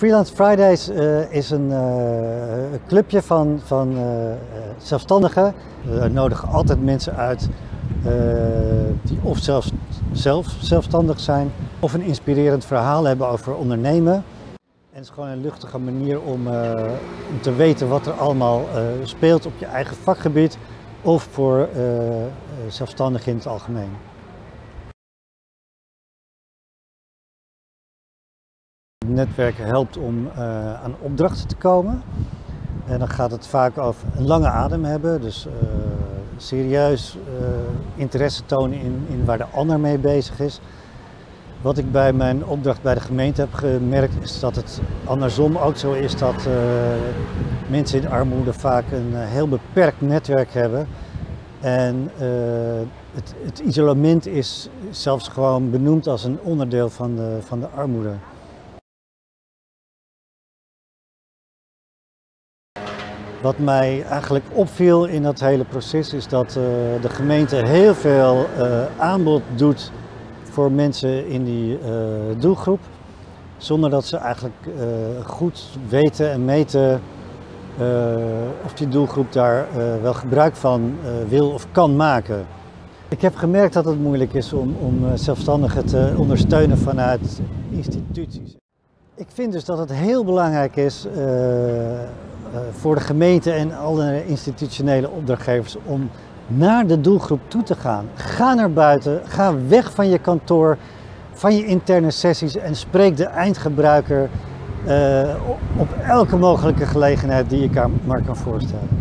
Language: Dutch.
Freelance Fridays is een clubje van zelfstandigen. We nodigen altijd mensen uit die of zelf zelfstandig zijn of een inspirerend verhaal hebben over ondernemen. En het is gewoon een luchtige manier om te weten wat er allemaal speelt op je eigen vakgebied of voor zelfstandigen in het algemeen. Het netwerk helpt om aan opdrachten te komen. En dan gaat het vaak over een lange adem hebben, dus serieus interesse tonen in waar de ander mee bezig is. Wat ik bij mijn opdracht bij de gemeente heb gemerkt is dat het andersom ook zo is dat mensen in armoede vaak een heel beperkt netwerk hebben. En het isolement is zelfs gewoon benoemd als een onderdeel van de armoede. Wat mij eigenlijk opviel in dat hele proces is dat de gemeente heel veel aanbod doet voor mensen in die doelgroep, zonder dat ze eigenlijk goed weten en meten of die doelgroep daar wel gebruik van wil of kan maken. Ik heb gemerkt dat het moeilijk is om zelfstandigen te ondersteunen vanuit instituties. Ik vind dus dat het heel belangrijk is voor de gemeente en alle institutionele opdrachtgevers om naar de doelgroep toe te gaan. Ga naar buiten, ga weg van je kantoor, van je interne sessies en spreek de eindgebruiker op elke mogelijke gelegenheid die je maar kan voorstellen.